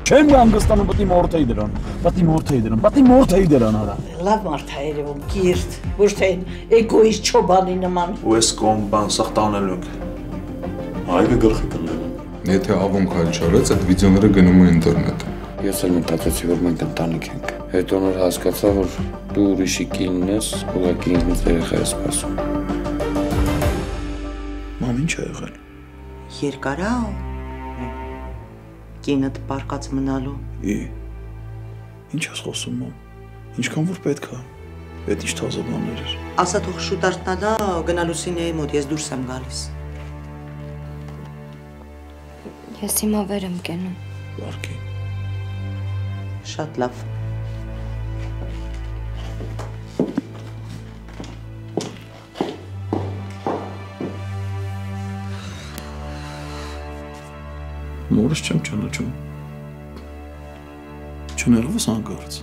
Չեմ հանգստանում, պետք է մորթեի դրան, պետք է մորթեի դրան արա։ Լավ մարդ է երևում, կիրթ, ոչ թե էգոիստ չոբանի նման։ Ու ես կոմ բան սաղ տանելուք։ Այգը գլխի կլեմ։ Եթե ավոն քայլ չարեց, այդ վիդեոները գնում են ինտերնետ։ Ես էլ մտածեցի, որ մենք ընտանիք ենք։ Հետո նոր հասկացա, որ դու ուրիշի կինն ես, ուղղակի ինձ երեխա ես սպասում։ Մամ, ինչ է եղել։ Երկար է։ Կինդ պարկած մնալու։ Ինչ ես խոսում, մամ։ Ինչքան որ պետք է։ Այդ ինչ թազը բաներ էր։ Ասա թող շուտ արթնանա, գնա Լուսինեի մոտ, ես դուրս եմ գալիս։ Ես հիմա վեր եմ կենում։ Վարկի։ Շատ լավ։ Մորս չեմ ճանաչում։ Չներվես անկարծ։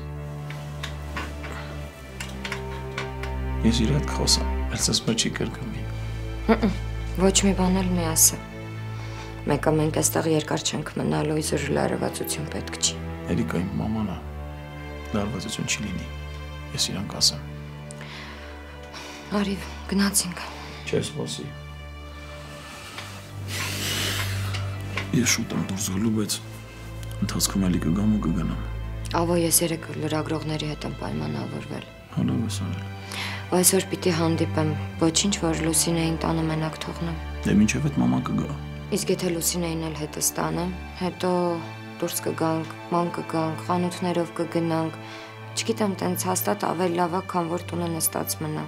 Ես իր հետ կխոսամ, այլ սասպա չի կրկնվի։ Ոչ մի բան էլ մի ասա։ Մեկը մենք այստեղ երկար չենք մնալու, իզուր լարվածություն պետք չի։ Էրիկա իմ մաման է, լարվածություն չի լինի, ես իրան կասեմ։ Արիվ, գնացինք։ Չես սպասի։ Ես շուտ եմ դուրս գալու, բայց ընթացքում էլի կգամ ու կգնամ։ Ավո, ես երեկ լրագրողների հետ եմ պայմանավորվել։ Հալով ես արել։ Ու այսօր պիտի հանդիպեմ, ոչինչ, որ Լուսինեին տանը մենակ թողնեմ։ Դե մինչև այդ մաման կգա։ Իսկ եթե Լուսինեին էլ հետս տանեմ, հետո դուրս կգանք, ման կգանք, խանութներով կգնանք, չգիտեմ, տենց հաստատ ավելի լավ է, քան որ տունը նստած մնա։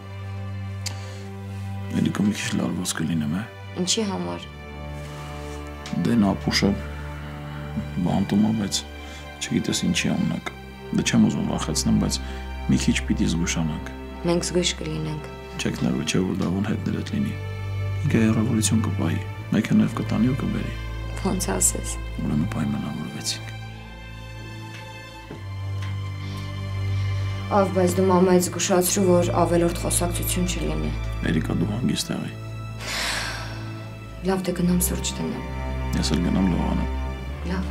Էլիկա մի քիչ լարված կլինեմ, է։ Ինչի համար։ Դե նապուշը բանտում է, բայց չգիտես ինչի ամնակ։ Դե չեմ ուզում վախեցնեմ, բայց մի քիչ պիտի զգուշանանք։ Մենք զգույշ կլինենք։ Չեք ներվը չէ, որ դավոն հետներ հետ լինի։ Ինքը հեռավորություն կպահի, մեքենայով կտանի ու կբերի։ Ոնց ասես։ Ուրեմն պայմանավորվեցինք։ Ավ, բայց դու մամայից զգուշացրու, որ ավելորդ խոսակցություն չլինի։ Էրիկա, դու հանգիստ եղի։ Լավ, դե գնամ սուրճ տնեմ։ Ես էլ գնամ լողանամ։ Լավ։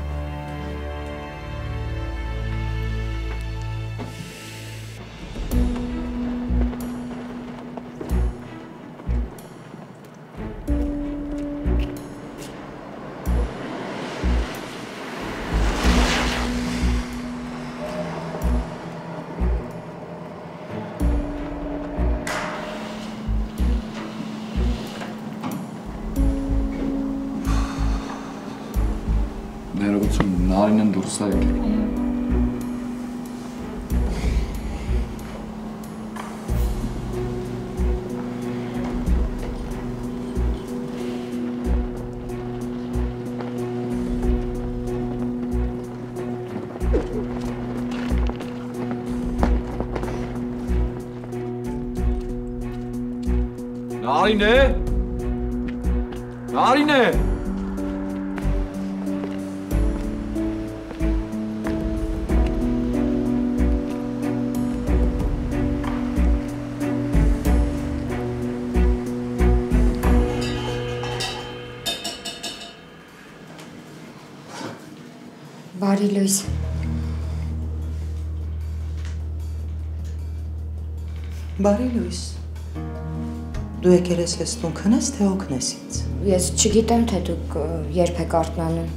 Ներողություն, Նարինեն դուրս է եկել։ Նարինե։ Նարինե։ Բարի լույս։ Բարի լույս։ Դու եկել ես ես տուն քնես, թե օգնես ինձ։ Ես չգիտեմ, թե դուք երբ եք արթնանում։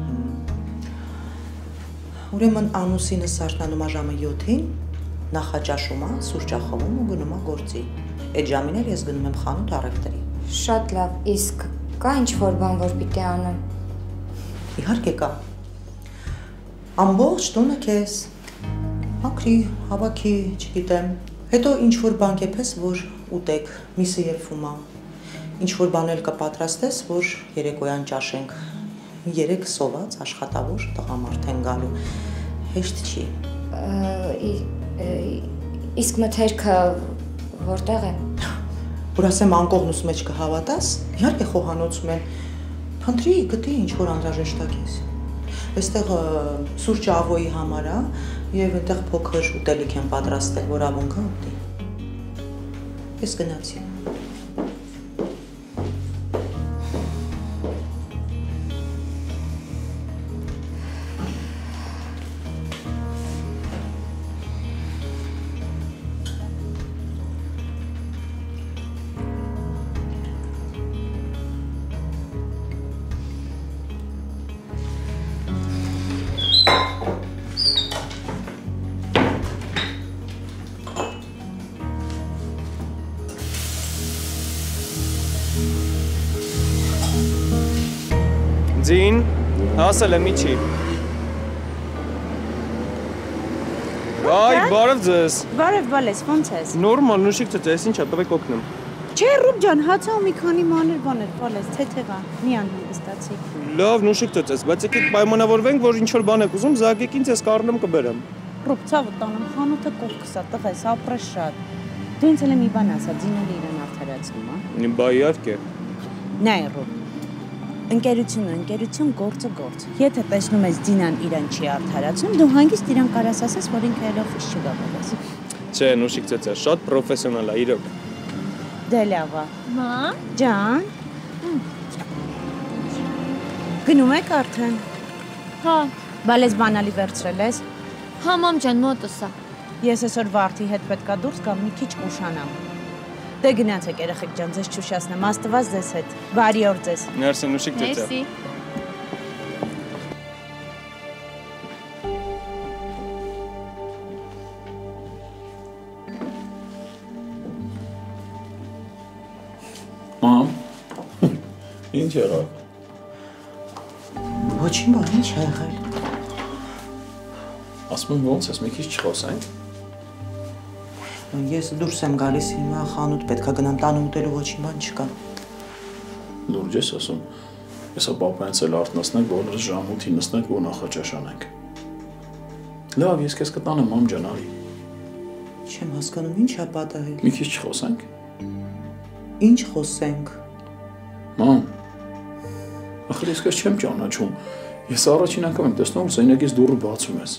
Ուրեմն ամուսինս արթնանում է ժամը 7-ին, նախաճաշում է, սուրճ է խմում ու գնում է գործի։ Այդ ժամին էլ ես գնում եմ խանութ առևտրի։ Շատ լավ, իսկ կա ինչ-որ բան, որ պիտի անեմ։ Իհարկե կա։ Ամբողջ տունը քեզ, մաքրի, հավաքի, չգիտեմ, հետո ինչ-որ բան կեփես, որ ուտեք, միսը եփվում է, ինչ-որ բան էլ կպատրաստես, որ երեկոյան ճաշենք, 3 սոված, աշխատավոր տղամարդ են գալու, հեշտ չի։ Իսկ մթերքը որտեղ է։ Որ ասեմ անկողնուս մեջ կհավատաս, իհարկե խոհանոցում են, փնտրի, գտի ինչ-որ անհրաժեշտ է քեզ։ Այստեղ սուրճը ավոյի համար է եւ այնտեղ փոքր ուտելիք են պատրաստել, որ ավոն գա ուտի։ Ես գնացի։ Ձին, հասել եմ իջի։ Այ, բարև ձեզ։ Բարև բալես, ոնց ես։ Նորմալ, նուշիկ ծեծես, ինչա, տվեք օգնեմ։ Չէ, Ռուբ ջան, հացա ու մի քանի մանր բաներ, բալես, թեթևա, մի անհանգստացի։ Լավ, նուշիկ ծեծես, բայց եկեք պայմանավորվենք, որ ինչ որ բան եք ուզում, զանգեք ինձ, ես կառնում կբերեմ։ Ռուբ, ցավը տանեմ, խանութը կողքս է, տղես, ապրես շատ։ Դու ինձ էլ մի բան ասա, ձիները իրեն արդարացնում, հա։ Բա իհարկե։ Նայ, Ռուբ։ Ընկերություն, գործ։ Եթե տեսնում ես Դինան իրան չի արդարացնում, դու հանգիստ իրան կարաս ասես, որ ինքը էլ օֆիս չգա բալես։ Չէ, նուշիկ ծեծես, շատ պրոֆեսիոնալ է, իրոք։ Դե լավ է։ Մամ։ Ջան։ Գնում եք արդեն։ Հա։ Բալես բանալի վերցրել ես։ Հա, մամ ջան, մոտս է։ Ես այսօր վարդի հետ պետքա դուրս գամ, մի քիչ ուշանամ։ Դե գնացեք երեխեք ջան, ձեզ չուշացնեմ, Աստված ձեզ հետ։ Բարի օր ձեզ։ Մերսի, նուշիկ ծեծես։ Մերսի։ Մամ, ինչ եղավ։ Ոչինչ բան, ինչ ա եղել։ Ասում եմ ոնց ես, մի քիչ չխոսենք։ Ես դուրս եմ գալիս հիմա խանութ պետքա գնամ տանը ուտելու ոչինչ բան չկա։ Լուրջ ես ասում, հեսա պապայից էլ արթնացնենք, բոլորս ժամ 8-ին նստենք ու նախաճաշանենք։ Լավ, ես քեզ կտանեմ, մամ ջան, արի։ Չեմ հասկանում, ինչ ա պատահել։ Մի քիչ չխոսենք։ Ինչ խոսենք։ Մամ, ախր ես քեզ չեմ ճանաչում։ Ես առաջին անգամ եմ տեսնում, որ սենյակից դուռը բացում ես։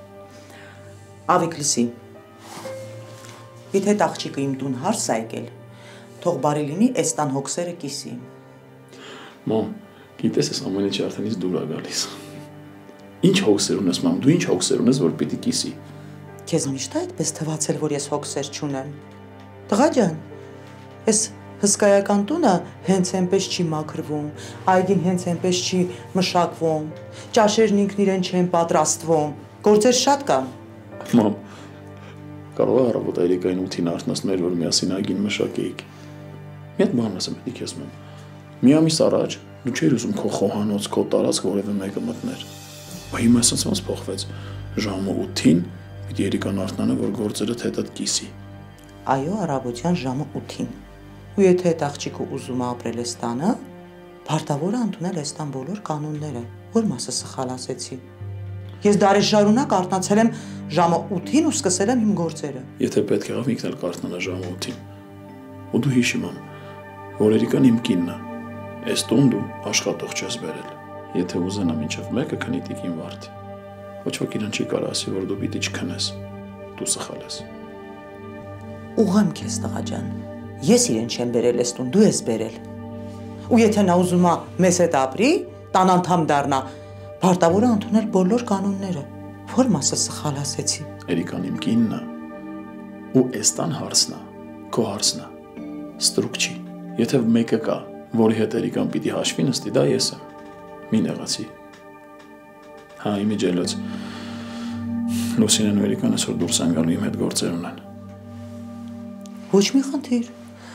Ավիկ լսի։ Եթե այդ աղջիկը իմ տուն հարս է եկել, թող բարի լինի էս տան հոգսերը կիսի։ Մամ, գիտես ես ամեն ինչ արդեն ինձ դուր ա գալիս։ Ինչ հոգսեր ունես, մամ, դու ինչ հոգսեր ունես, որ պիտի կիսի։ Քեզ միշտ է այդպես թվացել, որ ես հոգսեր չունեմ։ Տղա ջան, այս հսկայական տունը հենց այնպես չի մաքրվում, այգին հենց այնպես չի մշակվում, ճաշերն ինքն իրեն չեն պատրաստվում, գործեր շատ կան։ Մամ, կարող է առավոտ Երիկային 8-ին արթնացնել, որ միասին այգին մշակեիք։ Մի հատ բան ասեմ, պետք է ասեմ։ Մի ամիս առաջ դու չէիր ուզում քո խոհանոց, քո տարածք որևէ մեկը մտներ։ Բայց հիմա ասած ոնց փոխվեց։ Ժամը 8-ին պիտի Երիկան արթնանա, որ գործերը թեթդ կիսի։ Այո, առավոտյան ժամը 8-ին։ Ու եթե այդ աղջիկը ուզում է ապրել այս տանը, պարտավոր է ընդունել այս տան բոլոր կանոնները։ Որ մասը սխալ ասեցի։ Ես դարեր շարունակ արթնացել եմ ժամը 8-ին ու սկսել եմ իմ գործերը։ Եթե պետք եղավ ինքն էլ կարթնանա ժամը 8-ին։ Ու դու հիշի մամ, որ Երիկան իմ կինն է։ Այս տուն դու աշխատող չես բերել։ Եթե ուզենա մինչև մեկը քնի տիկին վարդի։ Ոչ ոք իրան չի կարող ասի, որ դու պիտի չքնես։ Դու սխալ ես։ Ուղղեմ քեզ տղա ջան։ Ես իրեն չեմ բերել այս տուն, դու ես բերել։ Ու եթե նա ուզում է մեզ հետ ապրի, տան անդամ դառնա, պարտավոր է ընդունել բոլոր կանոնները։ Որ մասը սխալ ասեցի։ Երիկան իմ կինն է։ Ու այս տան հարցն է, քո հարցն է։ Ստրուկ չի։ Եթե մեկը կա, որի հետ Երիկան պիտի հաշվի նստի, դա ես եմ։ Մի նեղացի։ Հա, իմիջելոց։ Լուսինեն ու Երիկան այսօր դուրս են գալու իմ հետ գործեր ունեն։ Ոչ մի խնդիր։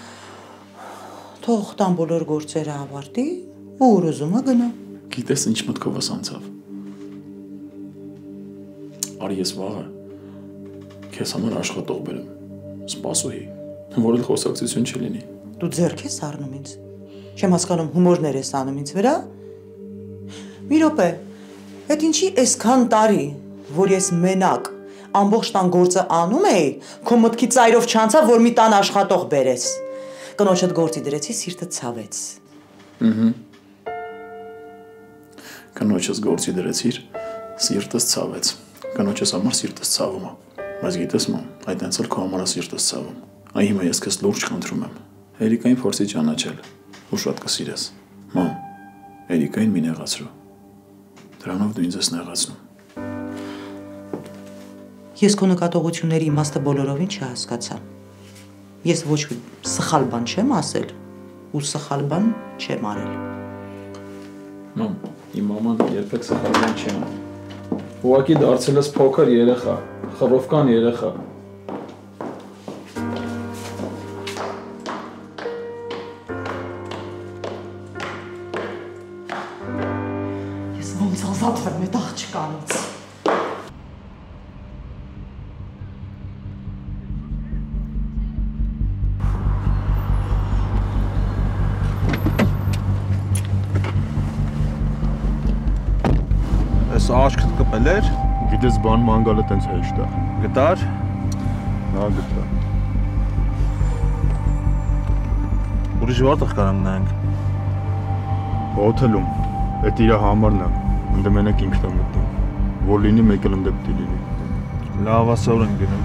Թող տան բոլոր գործերը ավարտի ու ուր ուզում է գնա։ Գիտես ինչ մտքով ես անցավ։ Արի ես վաղը քեզ համար աշխատող բերեմ։ Սպասուհի, որ էլ խոսակցություն չլինի։ Դու ձեռք ես առնում ինձ։ Չեմ հասկանում հումորներ ես անում ինձ վրա։ Մի րոպե, այդ ինչի այսքան տարի, որ ես մենակ ամբողջ տան գործը անում էի, քո մտքի ծայրով չանցավ, որ մի տան աշխատող բերես։ Կնոջդ գործի դրեցի, սիրտը ցավեց։ Կնոջս գործի դրեցիր, սիրտս ցավեց։ Կնոջս համար սիրտս ցավում է։ Բայց գիտես մամ, այդ հենց էլ քո համար է սիրտս ցավում։ Այ հիմա ես քեզ լուրջ խնդրում եմ։ Երիկային փորձի ճանաչել, ու շատ կսիրես։ Մամ, Երիկային մի նեղացրու։ Դրանով դու ինձ ես նեղացնում։ Ես քո նկատողությունների իմաստը բոլորովին չհասկացա։ Ես ոչ սխալ բան չեմ ասել ու սխալ բան չեմ արել։ Մամ, իմ մաման երբեք սխալ բան չի անում։ Ուղղակի դարձել ես փոքր երեխա, խռովկան երեխա։ ազատվեմ այդ աղջկանից։ Այս աչքդ կպել էր։ Գիտես բան մանգալը տենց հեշտ է։ Գտար։ Հա գտա։ Ուրիշ որտեղ կարամ նայենք։ Հոթելում։ Այդ իր համարն է։ Ընդ մենակ ինքն է մտնում։ Որ լինի մեկ էլ ընդ պիտի լինի։ Լավ ասոր են գնում։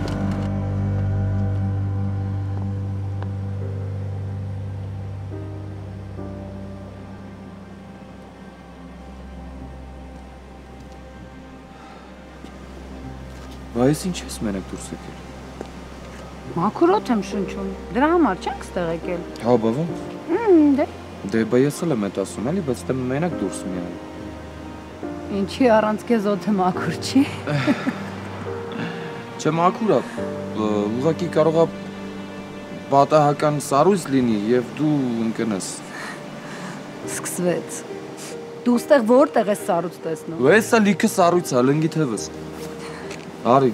Բայց ինչ ես մենակ դուրս եկել։ Մաքրոտ եմ շնչում։ Դրա համար չենք ստեղ եկել։ Հա, բա ո՞նց։ Դե Դե բա ես էլ եմ այդ ասում, էլի, բայց դե մենակ դուրս միայն։ ինչի առանց քեզ օդը մաքուր չի։ Չէ, մաքուր է։ Ուղղակի կարող է պատահական սառույց լինի եւ դու ընկնես։ Սկսվեց։ Դու ստեղ որտեղ ես սառույց տեսնում։ Ու էսա լիքը սառույց է, լնգի թևս։ Արի։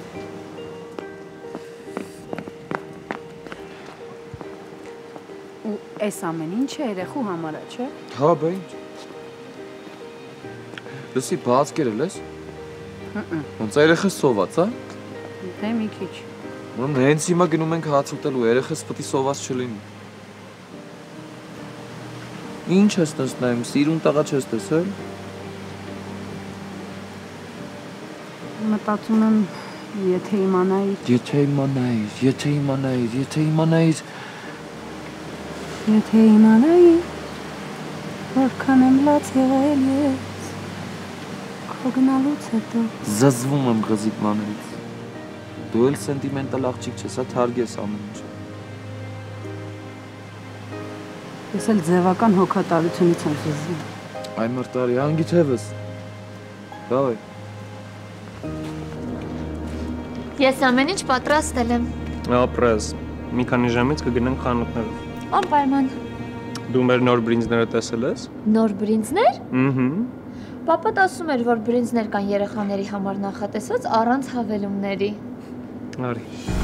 Ու այս ամեն ինչը երեխու համար է, չէ։ Հա, բա ինչ։ Լսի, բաց կերել ես։ Ոնց երեխես սոված, հա։ Դե մի քիչ։ Ուրեմն հենց հիմա գնում ենք հաց ուտելու, երեխես պետք է սոված չլինի։ Ինչ ես նստում, սիրուն տղա չես տեսել։ Մտածում եմ, եթե իմանայիր, Եթե իմանայիր։ որքան եմ լաց եղել ես, քո գնալուց հետո։ Զզվում եմ գզիկ մաներից։ Դու էլ սենտիմենտալ աղջիկ չես, հա թարգ ես ամեն ինչը։ Ես էլ ձևական հոգատարությունից եմ զզվում։ Այ մրտարի, հանգի թևս։ Դավայ։ Ես ամեն ինչ պատրաստել եմ։ Ապրես։ Մի քանի ժամից կգնանք խանութներով։ Անպայման։ Դու մեր նոր բրինձները տեսել ես։ Նոր բրինձներ։ Ահա։ Պապատ ասում էր, որ բրինձներ կան երեխաների համար նախատեսված առանց հավելումների։ Արի։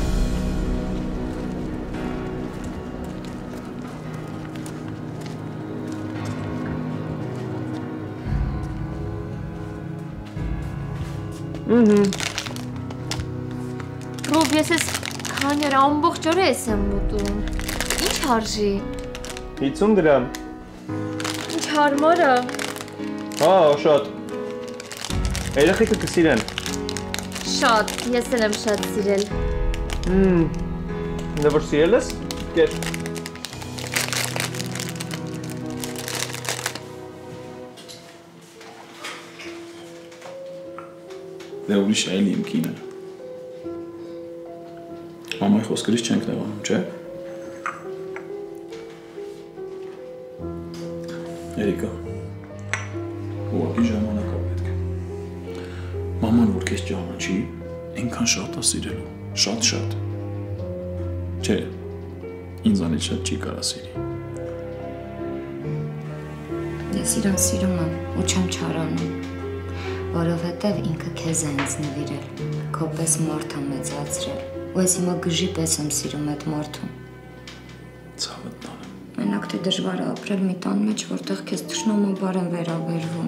Ռուբ, ես ես քաներ ամբողջ օրը ես եմ ուտում։ Ինչ արժի։ 50 դրամ։ Ինչ հարմար է։ Հա, շատ։ Երեխեքը կսիրեն։ Շատ, ես էլ եմ շատ սիրել։ Դե որ սիրել ես, կեր։ Դե ուրիշ այլ իմ կինը։ Մամայի խոսքերից չենք նեղանում, չէ՞։ Երիկա, ուղղակի ժամանակա պետք է։ Մաման, որ քեզ ճանաչի, այնքան շատ է սիրելու, շատ։ Չէ, ինձանից շատ չի կարա սիրի։ Ես իրան սիրում եմ ու չեմ չարանում, որովհետև ինքը քեզ է ինձ նվիրել, քո պես մարդ է մեծացրել, ու ես հիմա գժի պես եմ սիրում այդ մարդուն։ Ցավդ տանեմ։ Մենակ թե դժվար է ապրել մի տան մեջ, որտեղ քեզ թշնամաբար են վերաբերվում։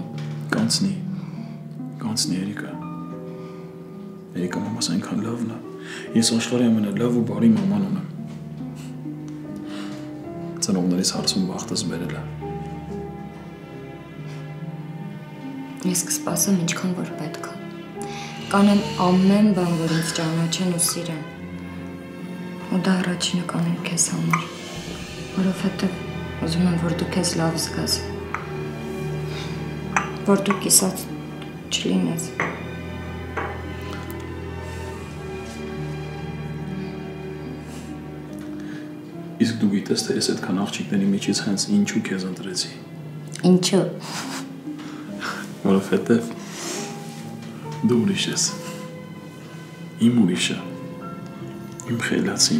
Կանցնի Երիկա։ Երիկա, մամաս այնքան լավն է։ Ես աշխարհի ամենալավ ու բարի մաման ունեմ։ Ծնողներիս հարցում բախտս բերել է։ Ես կսպասեմ ինչքան որ պետք է։ Կանեմ ամեն բան, որ ինձ ճանաչեն ու սիրեն։ Ու դա առաջինը կանեմ քեզ համար, որովհետև ուզում եմ, որ դու քեզ լավ զգաս, որ դու կիսած չլինես։ Իսկ դու գիտես, թե ես այդքան աղջիկների միջից հենց ինչու քեզ ընտրեցի։ Ինչու։ Որովհետև դու ուրիշ ես։ Իմ ուրիշը։ Իմ խելացին։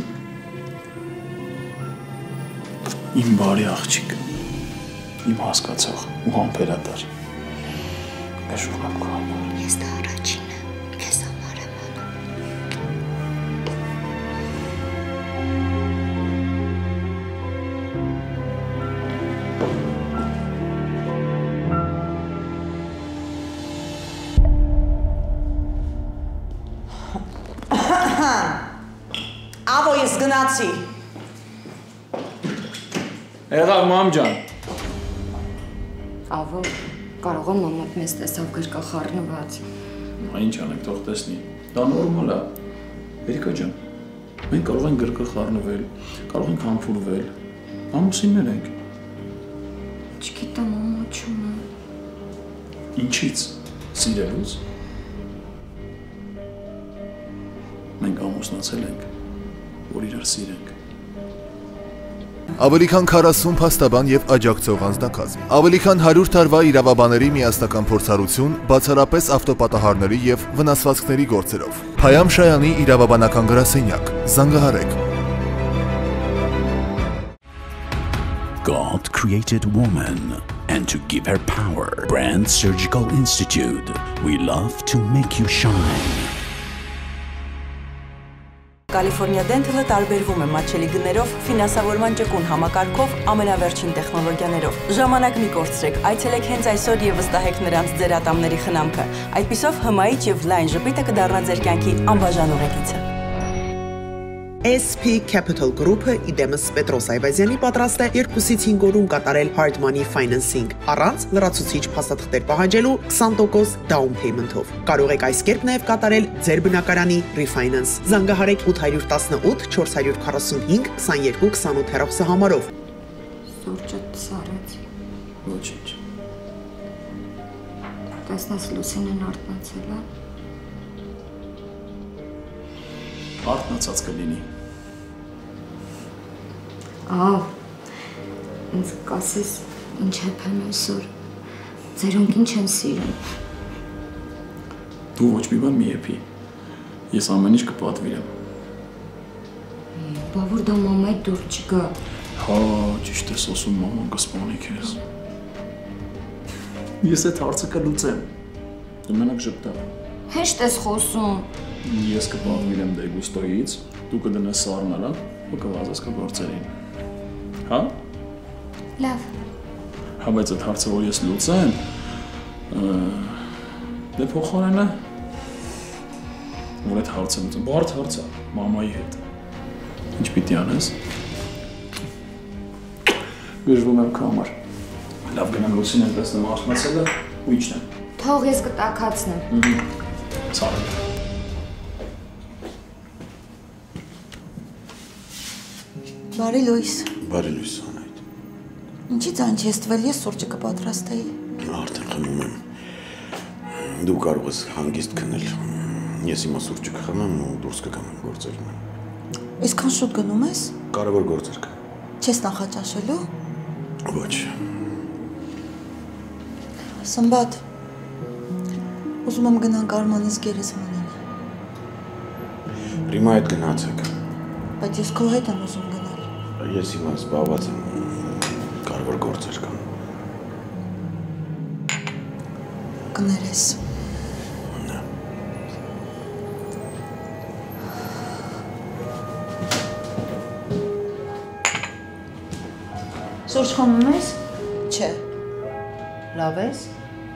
Իմ բարի աղջիկ։ Իմ հասկացող ու համբերատար։ Հիշում եմ քո համար։ Ես դա առաջինը քեզ համար եմ անում։ Avo ես գնացի։ Եղավ մամ ջան։ Avo, կարող է մամատ մեզ տեսավ գրկախառնված։ Ինչ անենք, թող տեսնի։ Դա նորմալ է։ Երիկա ջան, մենք կարող ենք գրկախառնվել, կարող ենք համբուրվել։ Ամուսիններ ենք։ Չգիտեմ, ամոչում է։ Ինչից։ Սիրելուց։ Մենք ամուսնացել ենք, որ իրար սիրենք։ Ավելի քան 40 փաստաբան եւ աջակցող անձնակազմ։ Ավելի քան 100 տարվա իրավաբանների միասնական փորձառություն, բացառապես ավտոպատահարների եւ վնասվածքների գործերով։ Փայամ Շայանի իրավաբանական գրասենյակ։ Զանգահարեք։ God created woman, and to give her power, Brand Surgical Institute. We love to make you shine. Կալիֆորնիա Dental-ը տարբերվում է մատչելի գներով, ֆինանսավորման ճկուն համակարգով, ամենավերջին տեխնոլոգիաներով։ Ժամանակ մի կորցրեք, այցելեք հենց այսօր եւ վստահեք նրանց ձեր ատամների խնամքը։ Այդպիսով հմայիչ եւ լայն ժպիտը կդառնա ձեր կյանքի անբաժան ուղեկիցը։ SP Capital Group-ը իդեմս Պետրոս Այվազյանի պատրաստ է 2-ից 5 օրում կատարել hard money financing, առանց լրացուցիչ փաստաթղթեր պահանջելու 20% down payment-ով։ Կարող եք այս կերպ նաև կատարել ձեր բնակարանի refinance։ Զանգահարեք 818 445 2228 հեռախոսահամարով։ Սուրճը սարեց։ Ոչինչ։ Տեսնես Լուսինեն արթնացել է։ Արթնացած կլինի։ Ահ, ինձ կասես ինչ հեփան այսօր, ձերոնք ինչ են սիրում։ Դու ոչ մի բան մի եփի, ես ամեն ինչ կպատվիրեմ։ Բա որ դա մամայի դուր չգա։ Հա, ճիշտ ես ասում, մաման կսպանի քեզ։ Ես այդ հարցը կլուծեմ, դու մենակ ժպտա։ Հեշտ ես խոսում։ Ես կպատվիրեմ դեգուստոյից, դու կդնես սառնալա, ու կվազես կգործերին։ Հա? Լավ։ Հա, բայց այդ հարցը, որ ես լուծեմ, դե փոխարենը, որ այդ հարցը լուծեմ, բարդ հարց է, մամայի հետ։ Ինչ պիտի անես։ Գժվում եմ քո համար։ Լավ գնամ Լուսինեն տեսնեմ արթնացել է ու իջնեմ։ Թող ես կտաքացնեմ։ Ցավը։ Բարի լույս։ Բարի լույս, Անայդ։ Ինչի ձանչ ես տվել, ես սուրճը կպատրաստեի։ Արդեն խմում եմ։ Դու կարող ես հանգիստ քնել։ Ես հիմա սուրճը կխմեմ ու դուրս կգամ գործերին։ Այսքան շուտ գնում ես։ Կարևոր գործեր կա։ Չես նախաճաշելու։ Ոչ։ Սմբատ։ Ուզում եմ գնանք Արմանից գերեզմանին։ Ռիմա հետ գնացեք։ Բայց ես քո հետ եմ ուզում գնալ։ Ես հիմա զբաղված եմ, կարևոր գործեր կան։ Կներես։ Սուրճ խմում ես։ Չէ։ Լավ ես։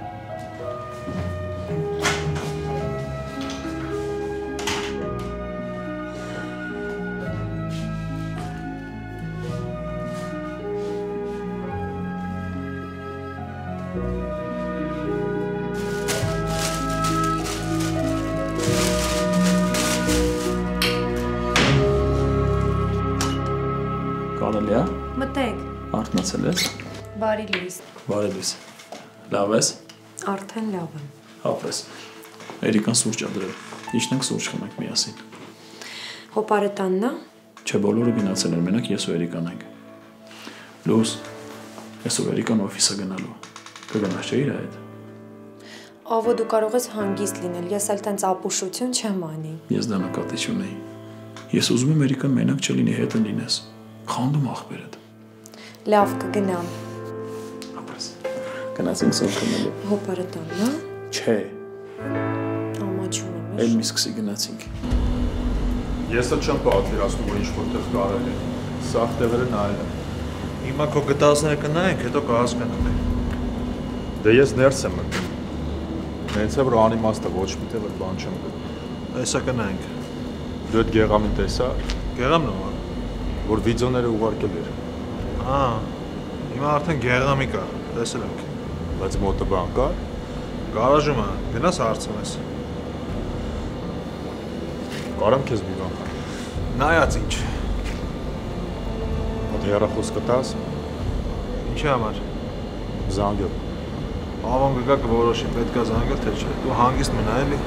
Կարելի է։ Մտեք։ Արթնացել ես։ Բարի լույս։ Բարի լույս։ Լավ ես։ Արդեն լավ եմ։ Հապես։ Երիկան սուրճ ա դրել։ Իջնենք սուրճ խմենք միասին։ Հոպարետանն է։ Չէ, բոլորը գնացել են, մենակ ես ու Երիկան ենք։ Լուս, այսօր Երիկան օֆիսը գնալու։ Կգնաս չէ իր հետ։ Ավո դու կարող ես հանգիստ լինել, ես էլ տենց ապուշություն չեմ անի։ Ես դա նկատի չունեի։ Ես ուզում եմ Երիկան մենակ չլինի, հետը լինես։ Խանդում ախպերդ։ Լավ կգնամ։ Ապրես։ Գնացինք սուրճ խմելու։ Հոպարետանն է։ Չէ։ Ամաչում եմ։ Էլ մի սկսի գնացինք։ Ես էլ չեմ պատվիրացնում, որ ինչ-որ տեղ կարելի է։ Սաղ տեղերը նայել եմ։ Հիմա քո գտածները կնայենք, հետո կհասկանանք։ Դե ես ներս եմ մտնում։ Նենց է, որ անիմաստ է, ոչ մի տեղ բան չեմ գտնում։ Այսա կնայենք։ Դու այդ գեղամին տեսա՞ր։ Գեղամն ո՞ր։ Որ վիդեոները ուղարկել էր։ Հիմա արդեն գեղամի կա, տեսել ենք։ Բայց մոտը բան կա։ Գարաժում է, գնաս հարցնես։ Կարամ քեզ մի բան խնդրեմ։ Նայած ինչ։ Մոտ հեռախոս կտաս։ Ինչի համար։ Զանգել։ Ավան գա կորոշի, պետք է զանգել թե չէ։ Դու հանգիստ մնա էլի։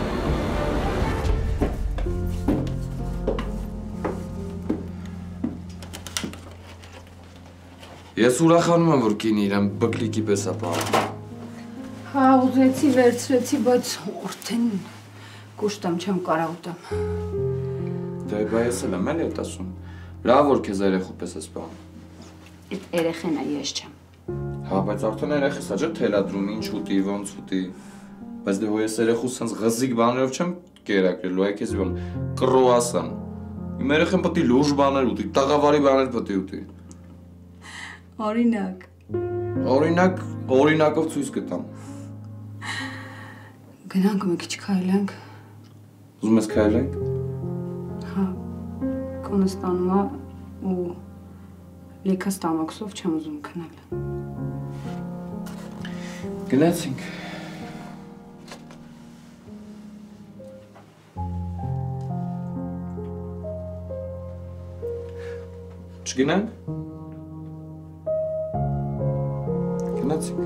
Ես ուրախանում եմ, որ կինը իրան բկլիկի պես է պահում։ Հա, ուզեցի, վերցրեցի, բայց արդեն կուշտեմ, չեմ կարող ուտեմ։ Դե բա ես էլ եմ էլի էդ ասում։ Լավ որ քեզ երեխու պես ես պահում։ Այդ երեխեն է, ես չեմ։ Հա, բայց արդեն երեխես ա ջեր թելադրում, ինչ ուտի, ոնց ուտի։ Բայց դե հո ես երեխու սենց ղզիկ բաներով չեմ կերակրելու, այ քեզ ոնց կրուասան։ Իմ երեխեն պետք է լուրջ բաներ ուտի, տաղավարի բաներ պետք է ուտի։ Օրինակ։ Օրինակով ցույց կտամ։ Գնանք մի քիչ քայլենք։ Ուզում ես քայլենք։ Հա։ Կոնս տանում է ու լիքը ստամոքսով չեմ ուզում քնել։ Գնացինք։ Չգնանք։ Գնացինք։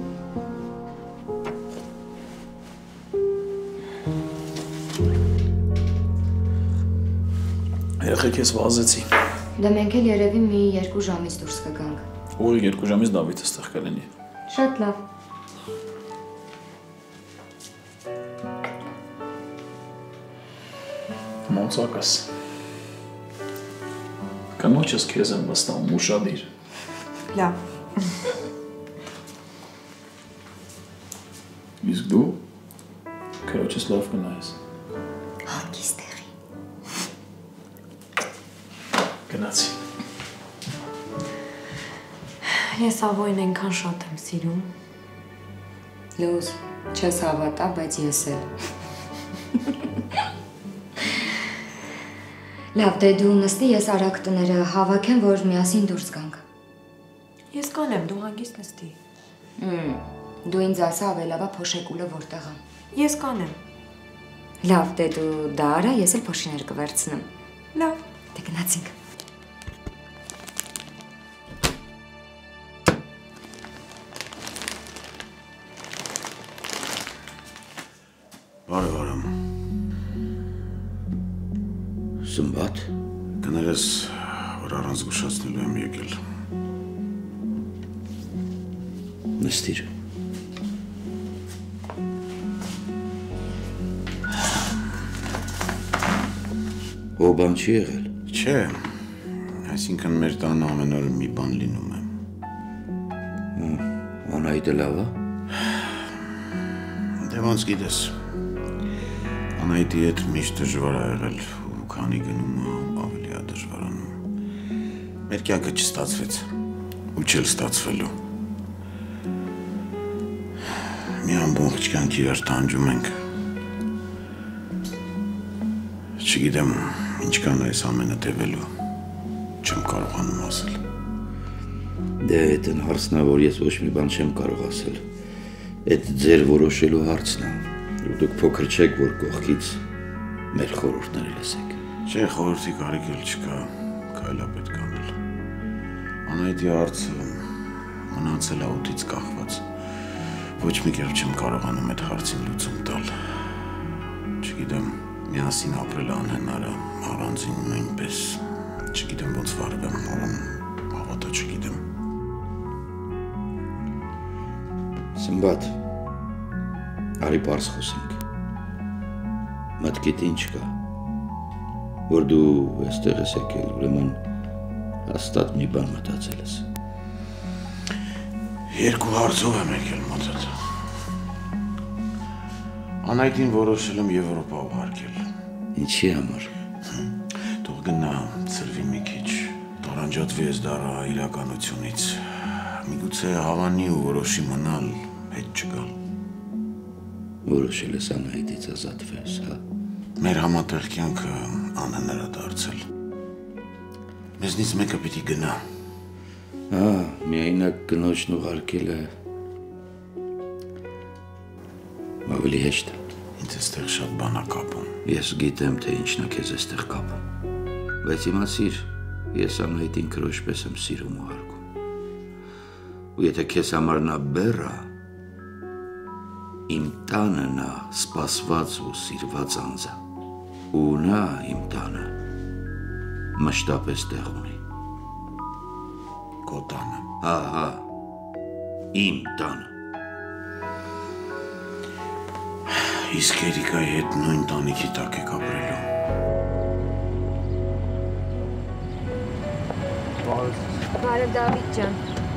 Երեխեք ես վազեցի։ Դե մենք էլ երևի մի 2 ժամից դուրս կգանք։ Ու 2 ժամից Դավիթը ստեղ կլինի։ Շատ լավ։ Մոնցակս։ Կանոջս քեզ եմ վստահում ուշադիր։ Լավ։ Իսկ դու քրոջս լավ կնայես։ Հագիստ տեղի։ Գնացի։ Ես Ավոյին այնքան շատ եմ սիրում։ Լուզ, չես հավատա, բայց ես էլ։ Լավ, դե դու նստի, ես արագ տները հավաքեմ, որ միասին դուրս գանք։ Ես կանեմ, դու հանգիստ նստի։ Դու ինձ ասա ավելավա փոշեկուլը որտեղ է։ Ես կանեմ։ Լավ, դե դու դա արա, ես էլ փոշիներ կվերցնեմ։ Լավ։ Դե գնացինք։ Բարև։ Սմբատ։ Կներես, որ առանց զգուշացնելու եմ եկել։ Նստիր։ Ո բան չի եղել։ Չէ, այսինքն մեր տանը ամեն օր մի բան լինում է։ Անահիտը լավ է։ Դե ոնց գիտես։ Անահիտի հետ միշտ դժվար է եղել ու քանի գնում ավելի է դժվարանում։ Մեր կյանքը չստացվեց ու չէր ստացվելու։ Մի ամբողջ կյանք իրար տանջում ենք։ Չգիտեմ ինչքան այս ամենը տևելու, չեմ կարողանում ասել։ Դե այդ են հարցն է, որ ես ոչ մի բան չեմ կարող ասել։ Այդ ձեր որոշելու հարցն է, ու դուք փոքր չեք, որ կողքից մեր խորհուրդները լսեք։ Չէ, խորհրդի կարիք էլ չկա, քայլա պետք անել։ Անահիտի հարցը մնացել է օդից կախված։ Ոչ մի կերպ չեմ կարողանում այդ հարցին լուծում տալ։ Չգիտեմ, միասին ապրել անհնար է, առանձին նույնպես, չգիտեմ ոնց վարվեմ, հավատա չգիտեմ։ Սմբատ, արի պարզ խոսենք։ Մտքիդ ինչ կա, որ դու այստեղ ես եկել, ուրեմն հաստատ մի բան մտածել ես։ Երկու հարցով եմ եկել մոտդ։ Անայտին որոշել եմ Եվրոպա ուղարկել։ Ինչի համար։ Թող գնա ծրվի մի քիչ, տարանջատվի այս դառա իրականությունից։ Միգուցե հավանի ու որոշի մնալ, հետ չգալ։ Որոշել ես Անայտից ազատվես, հա։ Մեր համատեղ կյանքը անհնար է դարձել։ Մեզնից մեկը պիտի գնա։ Հա, միայնակ կնոջն ուղարկելը ավելի հեշտ է։ Ինձ էստեղ շատ բան է կապում։ Ես գիտեմ, թե ինչն է քեզ էստեղ կապում։ Բայց իմացիր, ես Անայտին քրոջ պես եմ սիրում ու հարգում։ Ու եթե քեզ համար նա բեռ է, իմ տանը նա սպասված ու սիրված անձ է։ Ու նա իմ տանը մշտապես տեղ ունի։ Քո տանը։ Հա, իմ տանը։ Իսկ Երիկայի հետ նույն տանիքի տակ եք ապրելու։ Բարև Դավիթ ջան։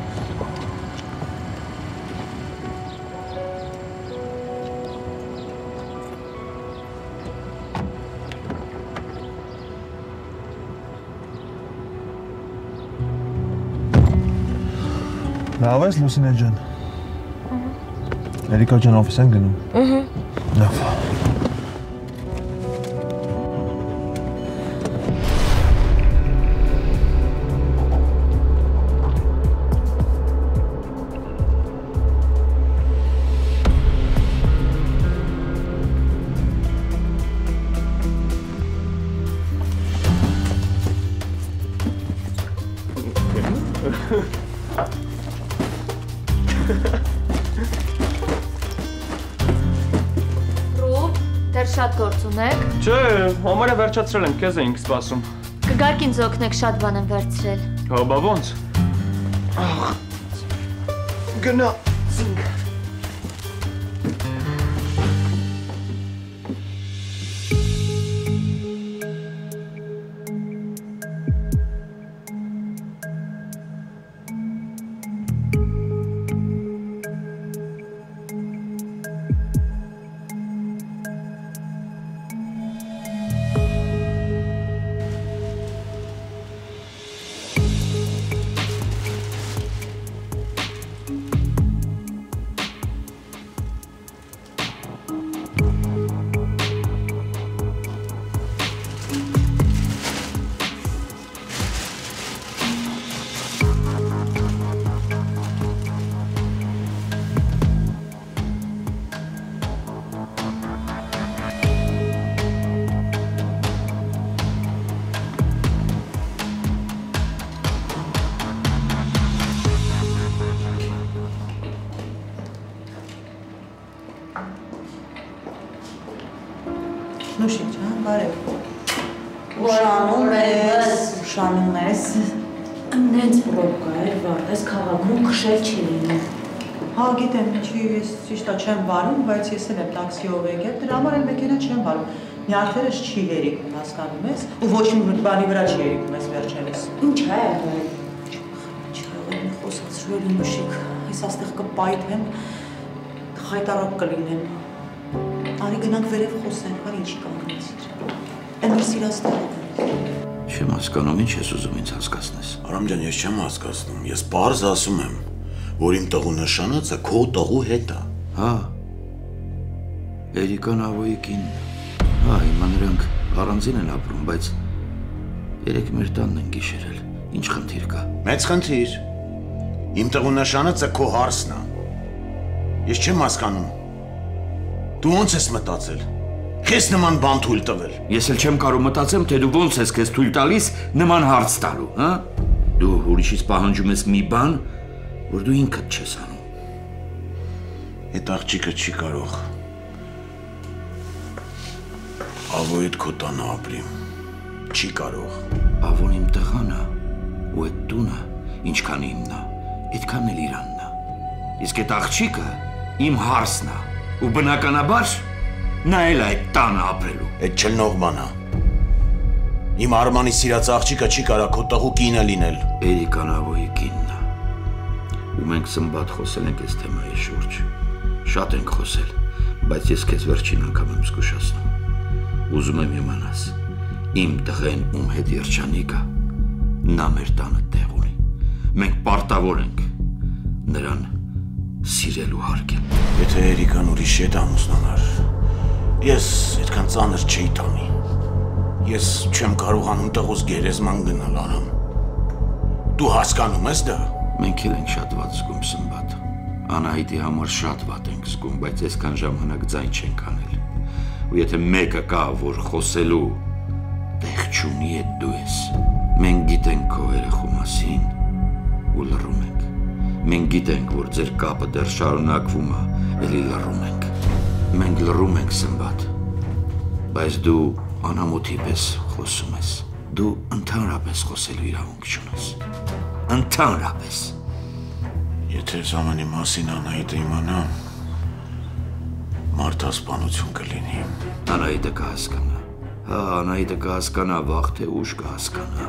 Լավ ես Լուսինե ջան։ Երիկա ջան օֆիս են գնում։ Լավ։ Շատ գործ ունեք։ Չէ, համարը վերջացրել ենք, քեզ էինք սպասում։ Կգաք ինձ օգնեք, շատ բան եմ վերցրել։ Հա, բա ոնց։ Գնացինք։ Նուշի ջան, բարև։ Ուշանում ես։ Նենց պրոբկա էր, վարտես քաղաքում քշել չի լինում։ Հա, գիտեմ, ինչի ես ճիշտ է չեմ վարում, բայց ես էլ եմ տաքսիով եկել, դրա համար էլ մեքենա չեմ վարում։ Նյարդերս չի երիկում, հասկանում ես, ու ոչ մի բանի վրա չի երիկում ես վերջերս։ Ինչ է եղել։ Չեղել խոսացրել Նուշիկ, ես աստեղ կպայթեմ, խայտարակ կլինեմ։ Արի գնանք վերև խոսենք, արի ինչի կանգնեցիր։ Են որ սիրած տեղը։ Չեմ հասկանում, ինչ ես ուզում ինձ հասկացնես։ Արամ ջան, ես չեմ հասկացնում, ես պարզ ասում եմ, որ իմ տղու նշանածը քո տղու հետ է։ Հա։ Երիկան ավոյի կինն է։ Հա, հիմա նրանք առանձին են ապրում, բայց երեք մեր տանն են գիշերել։ Ինչ խնդիր կա։ Մեծ խնդիր։ Իմ տղու նշանածը քո հարսն է։ Ես չեմ հասկանում։ Դու ոնց ես մտածել։ Քեզ նման բան թույլ տվել։ Ես էլ չեմ կարող մտածեմ, թե դու ոնց ես քեզ թույլ տալիս նման հարց տալու, հա։ Դու ուրիշից պահանջում ես մի բան, որ դու ինքդ չես անում։ Այդ աղջիկը չի կարող Ավոյ այդ քո տանը ապրի։ Չի կարող։ Ավոն իմ տղան է, ու այդ տունը, ինչքան իմն է, այդքան էլ իրանն է։ Իսկ այդ աղջիկը իմ հարսն է, ու բնականաբար նա էլ այդ տանը ապրելու։ Այդ չլնող բան է։ Իմ Արմանի սիրած աղջիկը չի կարող քո տղու կինը լինել։ Երիկան Ավոյի կինն է։ Ու մենք սմբատ խոսել ենք այս թեմայի շուրջ։ Շատ ենք խոսել, բայց ես քեզ վերջին անգամ եմ զգուշացնում։ Ուզում եմ իմանաս, իմ տղեն ում հետ երջանիկ է, նա մեր տանը տեղ ունի։ Մենք պարտավոր ենք նրան սիրելու հարգել։ Եթե Էրիկան ուրիշ հետ ամուսնանար, ես այդքան ծանր չէի տանի։ Ես չեմ կարողանում տղուս գերեզման գնալ, Արամ։ Դու հասկանում ես դա։ Մենք էլ ենք շատ վատ զգում, Սմբատ։ Անահիտի համար շատ վատ ենք զգում, բայց այսքան ժամանակ ձայն չենք անել։ Ու եթե մեկը կա, որ խոսելու տեղ չունի, այդ դու ես։ Մենք գիտենք քո երեխու մասին ու լռում ենք։ Մենք գիտենք, որ ձեր կապը դեռ շարունակվում է, էլի լռում ենք։ Մենք լռում ենք, Սմբատ, բայց դու անամոթի պես խոսում ես։ Դու ընդհանրապես խոսելու իրավունք չունես։ Ընդհանրապես։ Եթե այս ամենի մասին Անահիտը իմանա, մարդասպանություն կլինի։ Անահիտը կհասկանա։ Հա, Անահիտը կհասկանա, վաղ թե ուշ կհասկանա։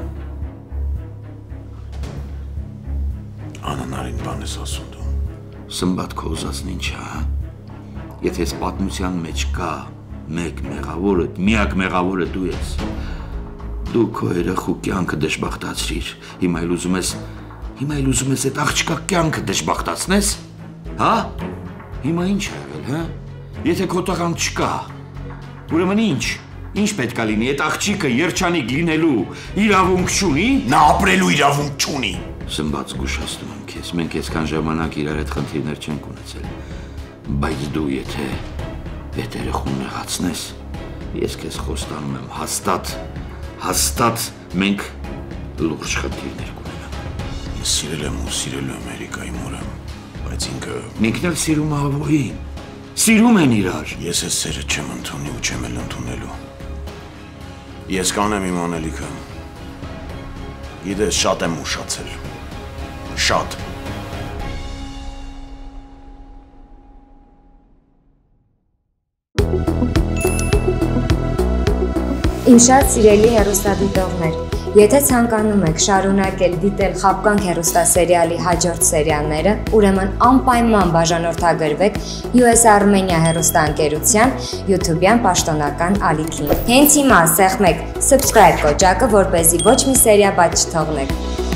Անանարին բան ես ասում դու։ Սմբատ քո ուզածն ինչ է, հա։ Եթե այս պատմության մեջ կա մեկ մեղավորը, միակ մեղավորը դու ես։ Դու քո երեխու կյանքը դժբախտացրիր։ Հիմա էլ ուզում ես այդ աղջկա կյանքը դժբախտացնես։ Հա? Հիմա ինչ է եղել, հա? Եթե քո տղան չկա, ուրեմն ինչ պետք է լինի, այդ աղջիկը երջանիկ լինելու իրավունք չունի։ Նա ապրելու իրավունք չունի։ Սմբատ զգուշացնում եմ քեզ, մենք այսքան ժամանակ իրար հետ խնդիրներ չենք ունեցել, բայց դու եթե այդ երեխուն նեղացնես, ես քեզ խոստանում եմ հաստատ մենք լուրջ խնդիրներ կունենանք։ Ես սիրել եմ ու սիրելու եմ Էրիկայի մորը, բայց ինքն էլ սիրում է Ավոյին, սիրում են իրար։ Ես այս սերը չեմ ընդունի ու չեմ էլ ընդունելու։ Ես կանեմ իմ անելիքը։ Գիտես, շատ եմ ուշացել։ Շատ։ Իմ շատ սիրելի հեռուստադիտողներ, եթե ցանկանում եք շարունակել դիտել Խաբկանք հեռուստասերիալի հաջորդ սերիալները, ուրեմն անպայման բաժանորդագրվեք US Armenia հեռուստաընկերության YouTube-յան պաշտոնական ալիքին։ Հենց հիմա սեղմեք subscribe կոճակը, որպեսզի ոչ մի սերիա բաց չթողնեք։